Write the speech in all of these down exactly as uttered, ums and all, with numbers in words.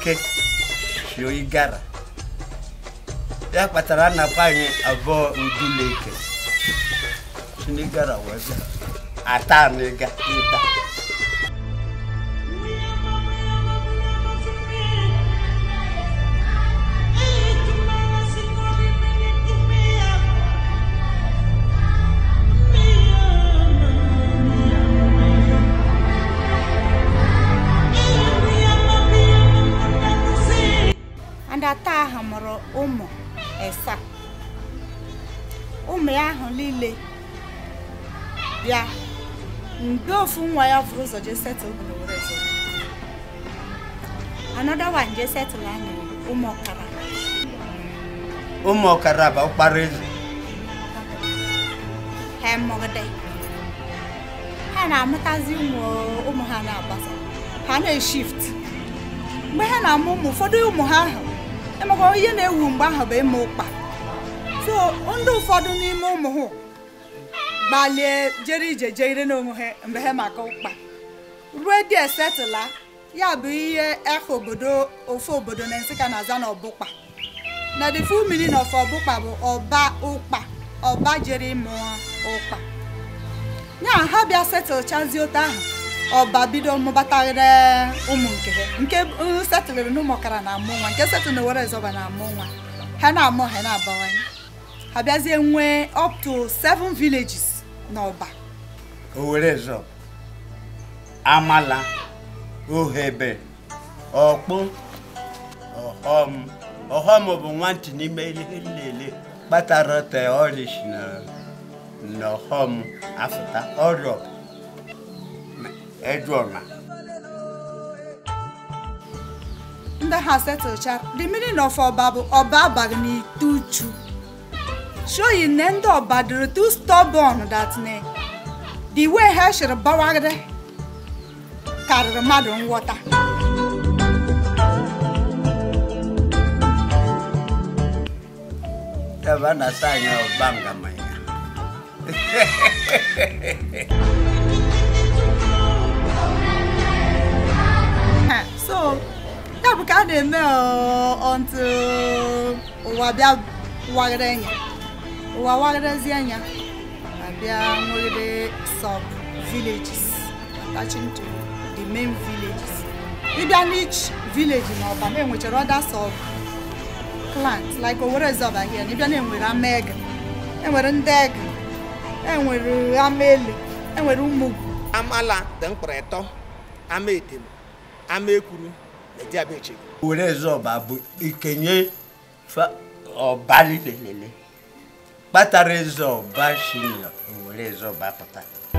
ike shio igara ya kpatara na kwanye abo uduleke shinigara waga ata nega ita ata hamoro umu esa umu ya ahụ lile bịa mgbe ofu nwa ya furu ụzọ je settle bụ were zo another one je settle anya ụmụ ọkara ụmụ ọkara ba ụkpara eze ha mmọgide ha na-amụtazi ụmụ ụmụ ha na-agbasa ha na-eshift mgbe ha na-amụ ụmụ ụfọdụ ụmụ ha ahụ emekwa ihe na-ewu mgbe ahụ bụ ịmụ ụkpa so ndị ụfọdụ n'ime ụmụ ha gbalie jere ije jere n'onwe ha mgbe ha maka ụkpa ruo dị esetụla ya bụ ihe ehe obodo ofe obodo na Nsịka na-aza na ọbụkpa na the full meaning of ọbụkpa bụ ọba ụkpa ọba jere ịmụ ụkpa ya ha bịa setụlchazi otu ahụ ọba bido mụbataghere ụmụ nke ha nke setụlere n'ụmụ ọkara na-amụ nwa nke setụl na were zọba na-amụ nwa ha na-amụ ha na-abawanye ha bịazie nwee up to seven villages n'ọba Owerezo Amala Ohebe Okpu Ohom Ohom bụ nwantị n'ime ihe nlele kpatara te ọrịa na n'ọhọm afụta ọrịa edwọna ndị ha setụlcha the meaning of ọba bụ ọba abaghị n'ite uchu showing na ndị ọba dịrị too stubborn that ne the way ha shiri bawagide karịrị mmadụ nghọta ebe a na-asa anya ọba ngamanya so ya bụ ka a na-eme until ụwa bịa wagide anya ụwa wagidezi anya abịa nwere sub villages attaching to the main villages ịbịa n'each village na ọba na-enwechara other sub clans like Owerezo ọba here ịbịa na-enwere Amege enwere ndị Ege enwere Amele enwere Umugwu Amala dị mkpụrụ ịtọ ama etem ama ekwuru na diabetes Owerezo ọba bụ ikenye ọba lilele kpatara eze ọba shinya Owerezo ọba pụta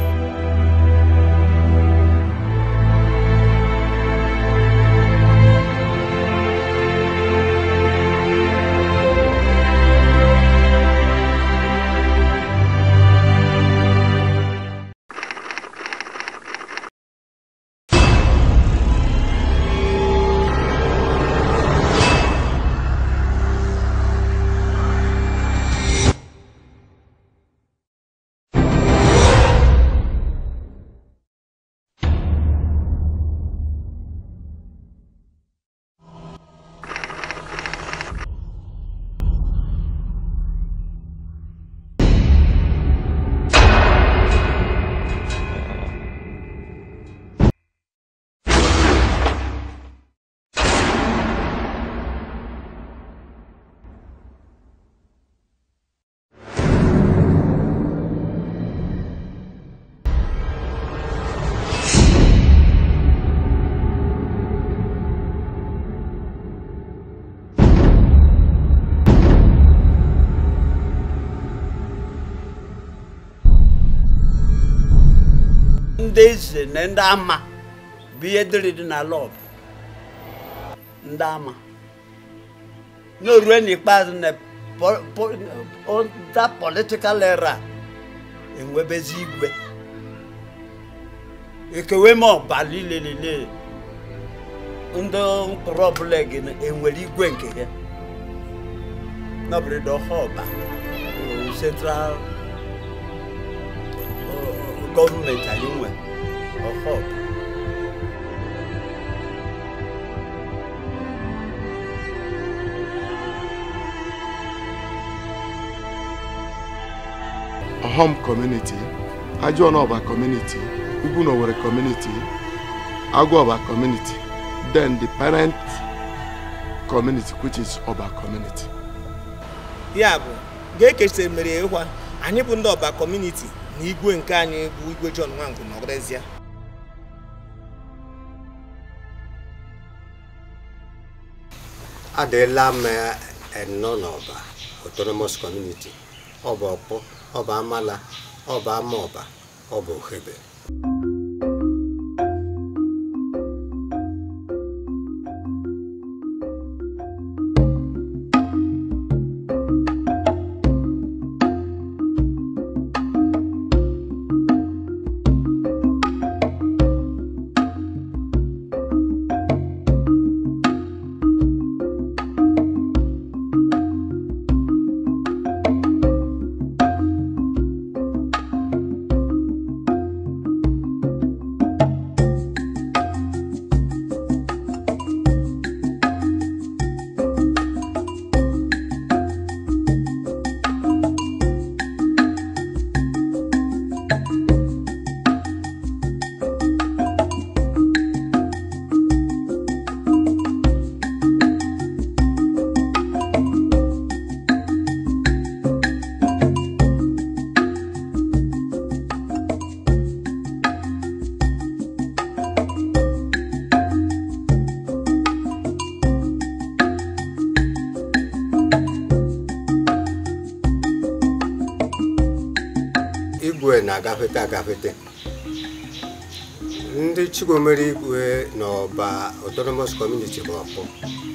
ndị eze na ndị ama bụ ihe dịrị dị n'ala ọba ndị ama n'orue n'ikpeazụ na that political era enwebezi igwe ekewe ma ọba lilelele ndị mkpụrụ ọbụla gị enwere igwe nke ya n'obodo ọba central government anywhere or hope. home community, Ajuanoba community, Ugunowere community, Aguaba community, then the parent community, which is Oba community. Yeah, get Kester Merewa, and you put Oba community, Nigu and Kanye, Wigo John Wangu, Nogresia. Adelame and non-Oba, autonomous community, Oba Opo, Oba Amala, Oba Moba, Oba Hebe. Agafete agafete ndị Chigomere Igwe n'Oba autonomous community bụ ọkpọ.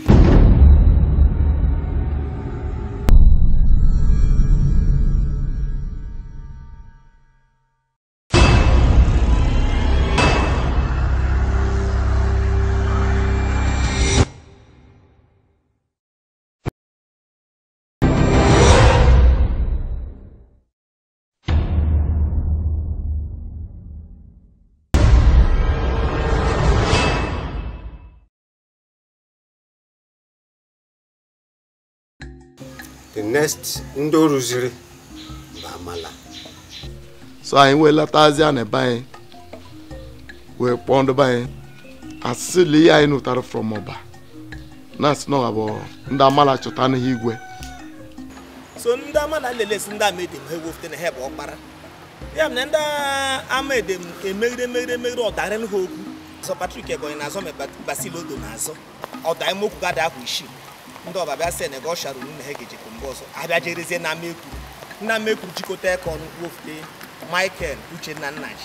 The next Ndoruziri Bamala. So I will let Azian a buy. We pond by a silly I know that from Oba. That's no about Ndamala Chotan Higwe. So Ndamala listen that made him who wolfed in a head or para. Yamnanda I made him a made him made him made or Darren Hope. So Patrick going as a Basilo Donazo or Daimo Gada Wishi. Ndo baba se negosha ru ne hegeje kumboso abajerize na meku na meku jikote kon wofte Michael uche na nnaji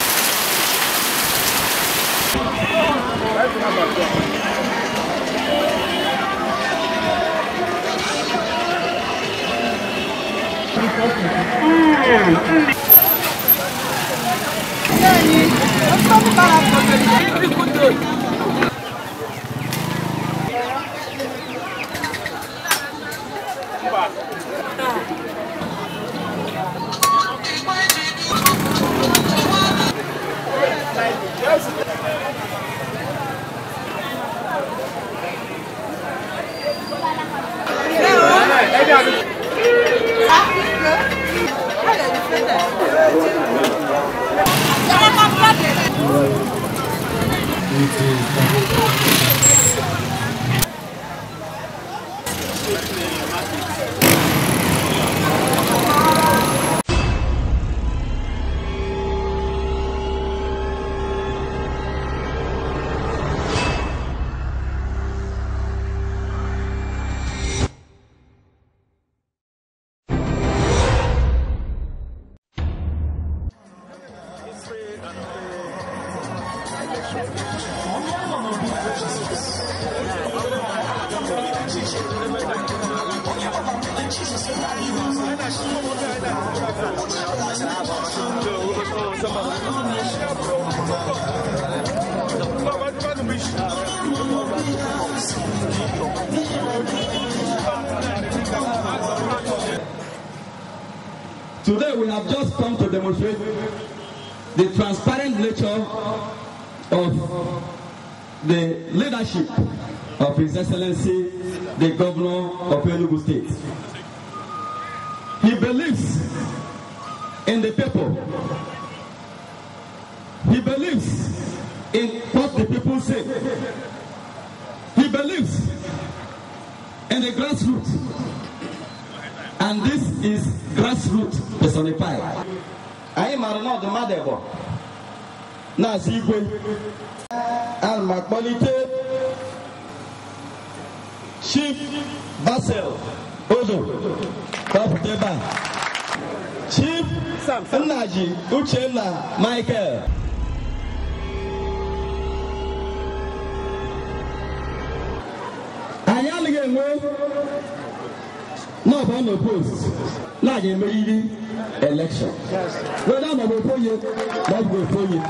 Today we have just come to demonstrate the transparent nature of the leadership of His Excellency, the Governor of Enugu State. He believes in the people. He believes in what the people say. He believes in the grassroots. And this is grassroots personified. I am not the mother. Nazigwe and Macquality Chief Basil Odo Kaputeba Chief Naji Uchela Michael Ayaligwe no one opposed. Now you made election. Well, I'm not for you. Not go for you.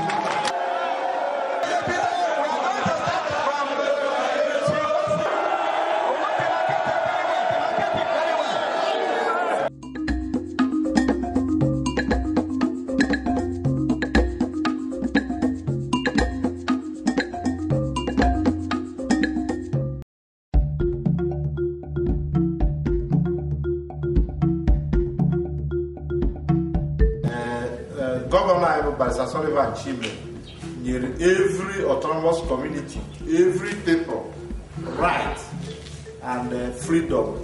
Barrister Sullivan Chibe, every autonomous community, every people, right and uh, freedom.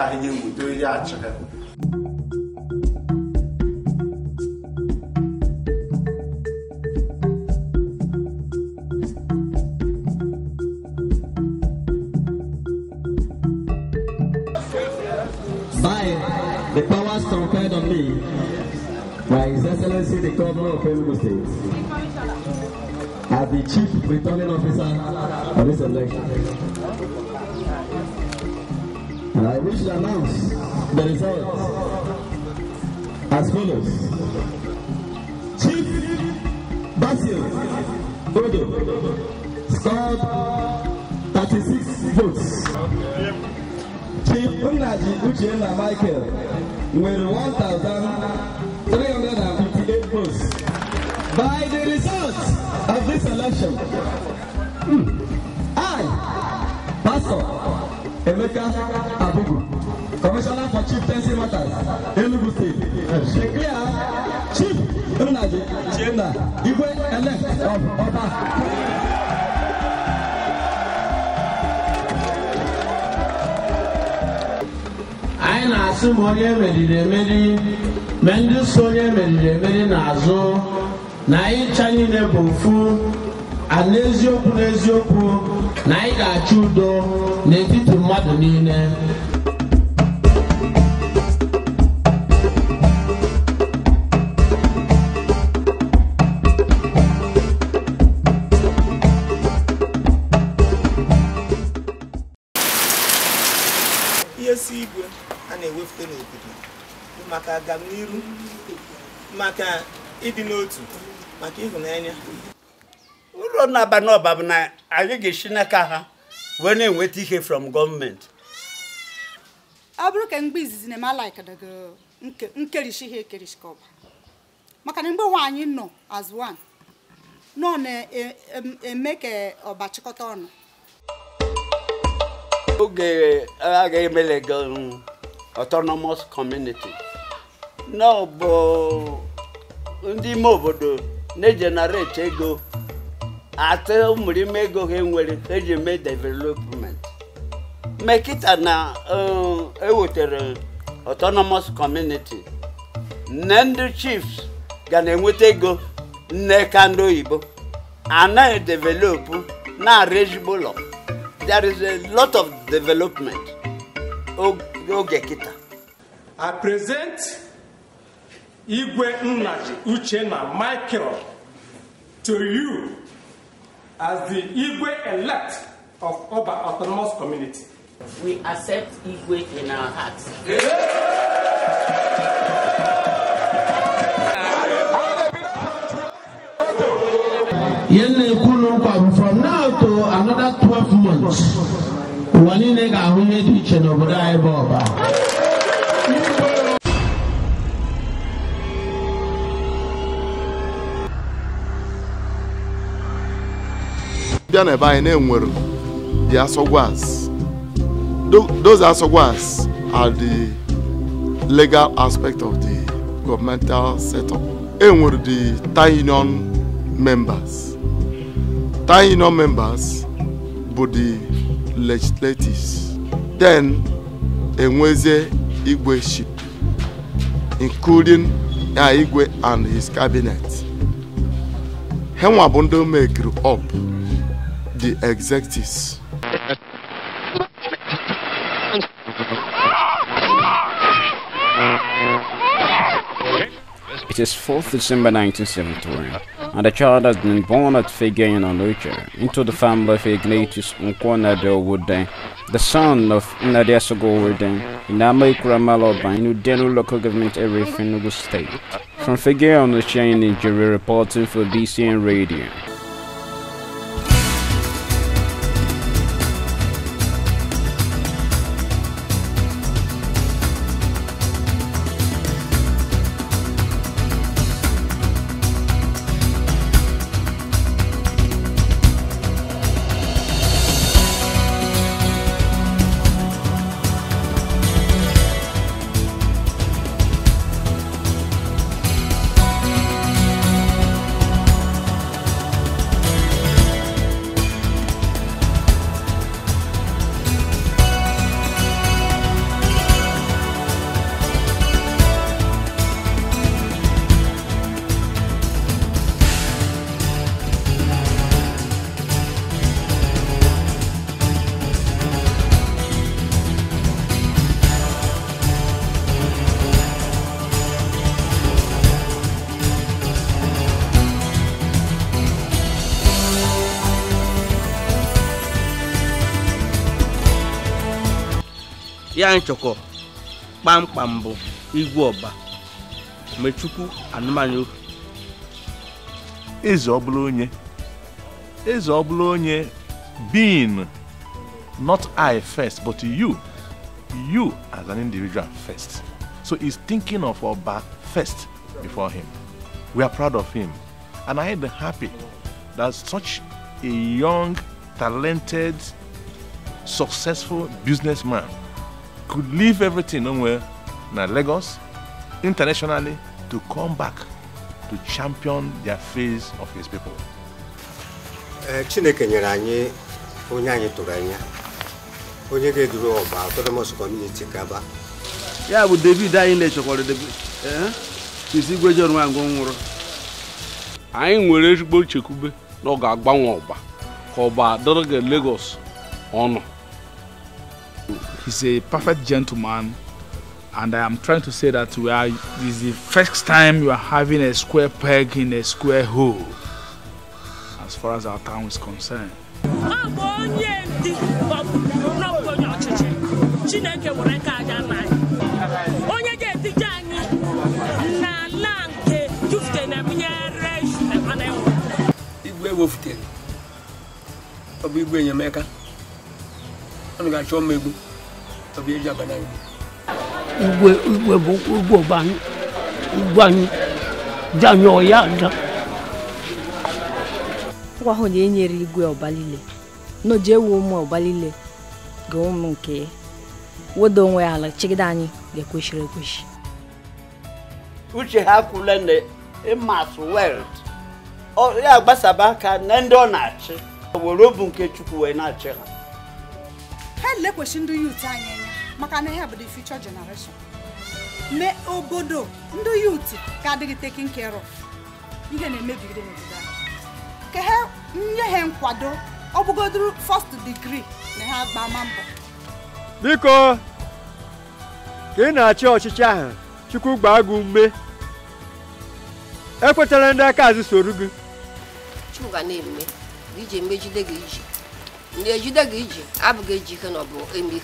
By the powers conferred on me by His Excellency the Governor of Enugu State, as the Chief Returning Officer of this election, and I wish to announce the results as follows. Chief Basil Odo scored thirty-six votes. Chief Unaji Uchenna Michael with one thousand three hundred fifty-eight votes. By the results of this election, I, Pastor Emeka Abugu, Commissioner for Chieftaincy Matters, Enugu State, declare Chief Unaji Uchenna Igwe elect of Oba. I na-asị m onye meriri emeri ma ndị so onye meriri emeri n'azụ na anyị cha niile bụ ofu a n'eziokwu n'eziokwu na anyị ga-achọ udo n'etiti mmadụ niile. Yes, Igwe and a whiff to maka agam n'iru maka ịdị n'otu maka ịhụnanya. Uru na-aba n'ọba bụ na anyị ga-esi n'aka ha wee na-enweta ihe from gọọmenti. Ọ bụrụ ka mgbe izizi na-eme alaikadago nkerishi ihe ekerishi ka ọba maka na mgbe nwaanyị nọ as one nọ na-eme ka ọba chịkọta ọnụ. Oge a ga-emelega autonomous community no bụ ndị ime obodo na-generate ego ata ụmụrime ego ha nwere eji eme development mekịta na ewetere autonomous community nne ndị chiefs ga na-enweta ego nne ka ndị oyibo anaghị develop na arezigbo ụlọ. There is a lot of development. Oge kita. I present Igwe Nnaji Uchenna Michael to you as the Igwe elect of Oba Autonomous Community. We accept Igwe in our hearts. From now to another twelve months, one nigga who need each and over there, Boba. Biana by name were the Asogwas. Those Asogwas are the legal aspect of the governmental setup. And were the town union members. Town union members were the legislators. Then, Enweze Igwe ship, including Igwe and his cabinet. Henwabondo make up the executives. It is fourth December nineteen seventy-one, and the child has been born at Fegain on Lucha into the family of Ignatius Nkwonado Wooden, the son of Nadia Sogo Wooden, in Amaikura Maloba in Udenu local government area of Enugu State. From Fegain on Lucha in Nigeria, reporting for B C N Radio. ya nchọkọ kpamkpam bụ Igwe Ọba Mechukwu Anụmanụ eze ọbụla onye eze ọbụla onye being not I first but you you as an individual first, so he's thinking of Oba first before him. We are proud of him, and I am happy that such a young, talented, successful businessman could leave everything nowhere in Lagos internationally to come back to champion the affairs of his people. Chineke nyere anyị onye anyị tụrụ anya onye ga-eduru Ọba Autonomous Community Kaba. Ya bụ David anyị na-echekwara David eh isi Igwe John Nwango nwụrụ. Anyị nwere ezigbo chekwube na ọ ga-agbanwe Ọba ka Ọba dọrọ Lagos ọnụ. He's a perfect gentleman, and I am trying to say that we are. This is the first time you are having a square peg in a square hole, as far as our town is concerned. Igwe wofuteni, obi Igwe nyemeka, onu ga chọ mmegbu. Igwe Igwe bụ Igwe Ọba Igwe anyị janyo ya da kwa ho na enyere Igwe Ọba lile no je wo ụmụ Ọba lile ga ụmụ nke wodo onwe ala chigida anyị ga-ekweshiri ekweshi uche ha kwule na imas world o ya gbasaba aka na ndị ọ na-achị were obu nke Chukwu wee na-achị ha ha lekweshi ndị youth anyị maka na ha bụ the future generation. Me obodo ndị youth ka adịghị taking care of. Ihe na-emebigide n'obodo. Ka ha nye ha nkwado ọ bụgoduru first degree na ha gba mbọ. Biko ka ị na-achị ọchịchị ahụ Chukwu gbaa gị ume. Ekwetara ndị aka azụ soro gị. Chukwu ga na-eme iji megide gị iji. Ndị ejide gị iji abụghị eji ike na ọ bụ emi.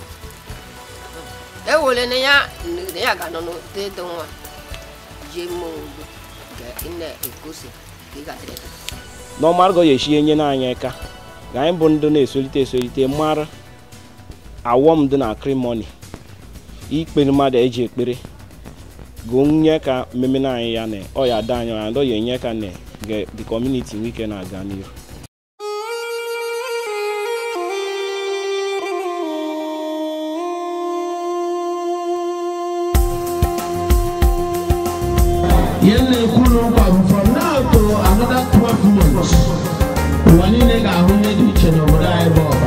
E wole na ya na ya ga no no de de nwa je mo ga ina ekosi ga dere no margo ye shi enye na anya ka ga anyị bụ ndị na-esolite esolite mara awom dị na crimony ikpe mmadụ eji ekpere go nye ka mmemme na anyị ya na ọ ya da anya ndo ye nye ka na the community weekend na aga n'ihu. Yen na-ekwuru nkwa from now to another twelve months. Ụwa niile ga-ahụ ihe dị iche n'obodo anyị bụ Ọba.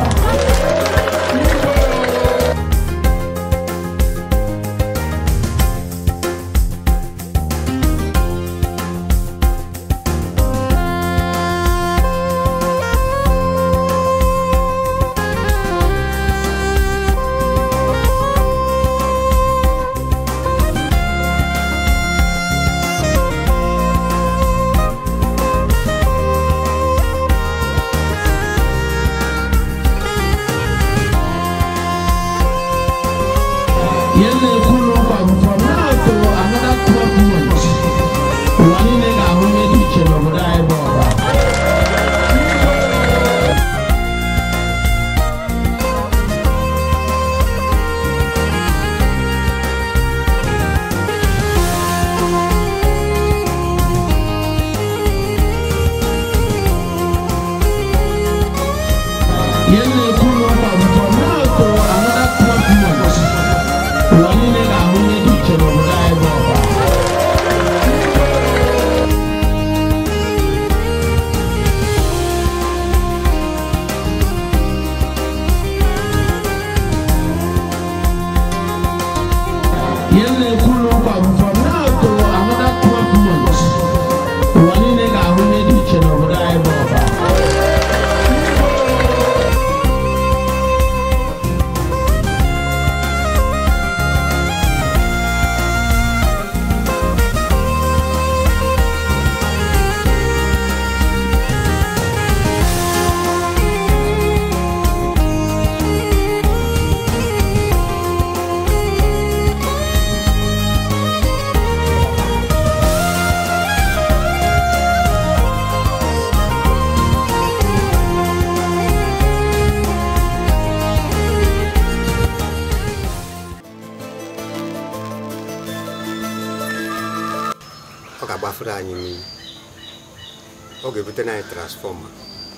Oge bute na transformer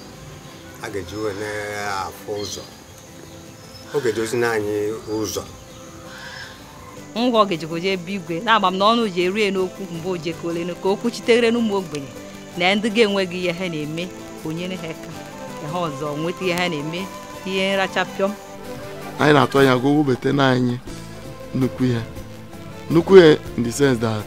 aga jiwe na afọ ụzọ oge dozi na anyị ụzọ ngwa oge jikoje ebe igwe na-agba m n'ọnụ ji erie n'okwu mgbe oje kolenu ka okwu chitere n'ụmụ ogbenye na ndị ga-enweghị ihe ha na-eme onye na ha ka ha ọzọ nweta ihe ha na-eme ihe nrachapịọm anyị na-atụ anya go wubete na anyị nnukwu ihe nnukwu ihe in the sense that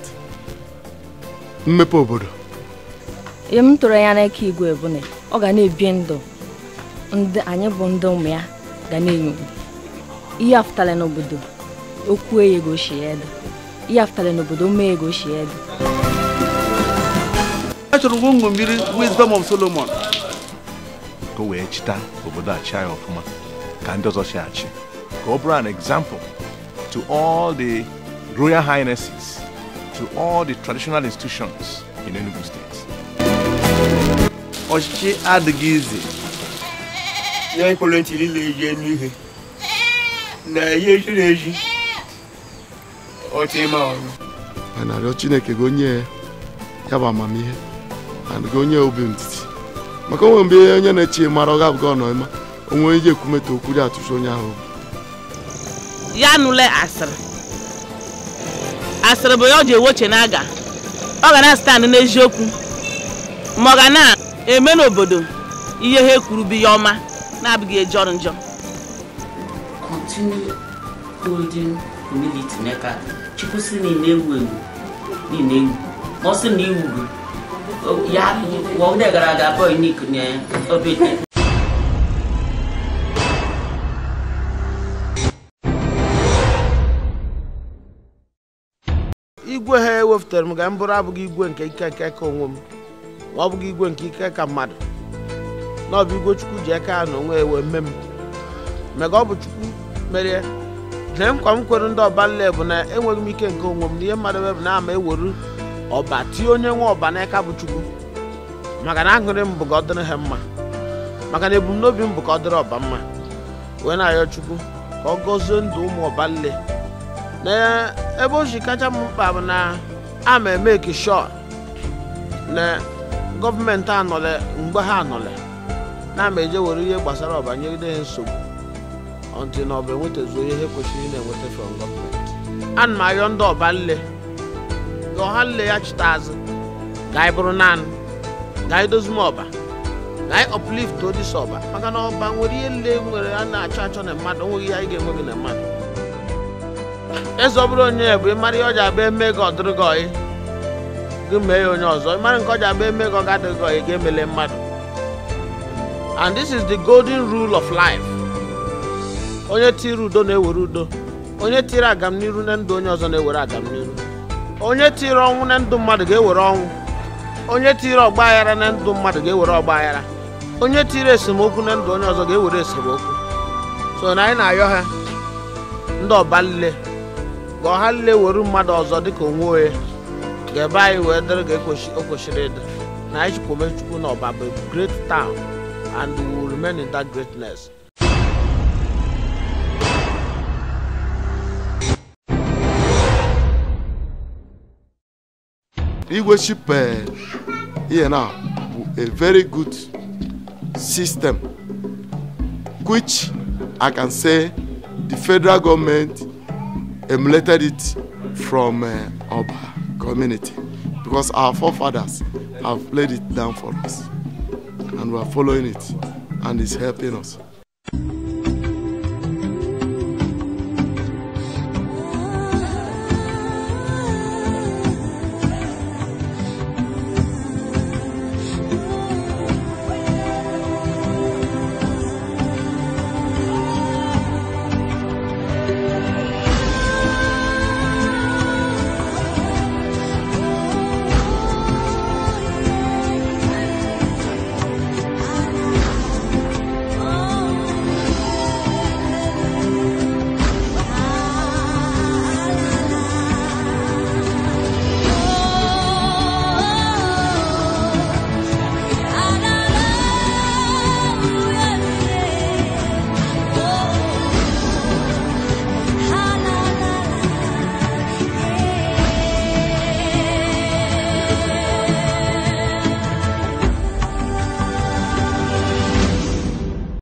mmepe obodo ihe m tụrụ anya n'aka igwe bụ na ọ ga na-ebi ndụ ndị anyị bụ ndị ụmụ ya ga na-enyo ihe afụtala n'obodo okwu ego ochie edo ihe afụtala n'obodo ume ego ochie edo achọrọ ngwongwo mmiri wisdom of Solomon ka o wee chita obodo achị anyị ọfụma ka ndị ọzọ chi achị ka ọ bụrụ an example to all the royal highnesses, to all the traditional institutions in Enugu State. Ọchịchị adịghị izi ya ikwolo ntị niile eji n'ihe na ihe eji na-eji otu ime ọrụ a na-arịọ Chineke gị onye ya bụ amamihe na gị onye obi ntiti maka onwe mgbe onye na-echi mara ọ ga-abụghị ọnọ ịma onwe iji ekwumeta okwu dị atụchi onye ahụ ya nụle asịrị asịrị bụ ya ọ ji ewoche n'aga ọ ga na-stand n'eziokwu ma ọ ga na-eme n'obodo ihe ha kwuru bụ ya ọma na-abụghị ejọrọ njọ. Continue holding humility n'aka Chukwu sị na na-ewu ewu na ewu ma ọ sị na iwu ya wọde gara aga abụọ unik na obete igwe ha ewepụtara m ga m bụrụ abụghị igwe nke ike nke ka onwe m ma ọ bụghị igwe nke ike ka mmadụ na ọ bụ igwe Chukwu ji aka na onwe ewe mme m mega ọ bụ Chukwu mere na nkwa m kwere ndị ọba nle bụ na enweghị m ike nke onwe m na ihe mmadụ bụ na ama ewere ọba tie onye nwe ọba n'aka bụ Chukwu maka na aṅụrị m bụ ka ọ dịrị ha mma maka na ebumnobi m bụ ka ọ dịrị ọba mma wee na-arịọ Chukwu ka ọ gọzie ndụ ụmụ ọba nle na ebe o ji kacha m mkpa bụ na ama emeki sure na gọọmenti anọle mgbe ha anọle na-ama eje were ihe gbasara ọba nyegide ha nsogbu ọntị na ọba enwetazuo ihe ha kwesịrị na-enweta from gọọmenti. Ana m arịọ ndị ọba nle ga ọha nle ya chita azụ ga anyị bụrụ naanị ga anyị dozi m ọba ga anyị uplift odisi ọba maka na ọba nwere ihe nle nwere a na-achọ achọ na mmadụ onweghị ihe anyị ga-enwe gị na mmadụ eze ọ bụrụ onye bụ ịmara ihe ọ ji abịa eme gị ọdịrị gị ọyị gị mee ya onye ọzọ ịmara nke ọ ji abịa eme gị ọ ga-adịrị gị ọyị ga-emele mmadụ. And this is the golden rule of life. Onye tiri udo na-ewere udo, onye tiri agam n'iru na ndụ onye ọzọ na-ewere agam n'iru, onye tiri ọnwụ na ndụ mmadụ ga-ewere ọnwụ, onye tiri ọgba aghara na ndụ mmadụ ga-ewere ọgba aghara, onye tiri esemokwu na ndụ onye ọzọ ga-ewere esemokwu. So na anyị na-ayọ ha ndị ọba nle ga ọha nle were mmadụ ọzọ dịka onwe onye ga-ebe anyị wee dịrị ga o kwesịrị ịdị na anyị Chukwuma Chukwu na ọba bụ great town and we will remain in that greatness. Leadership uh, here now a very good system, which I can say the federal government emulated it from uh, our community, because our forefathers have laid it down for us, and we are following it, and it's helping us.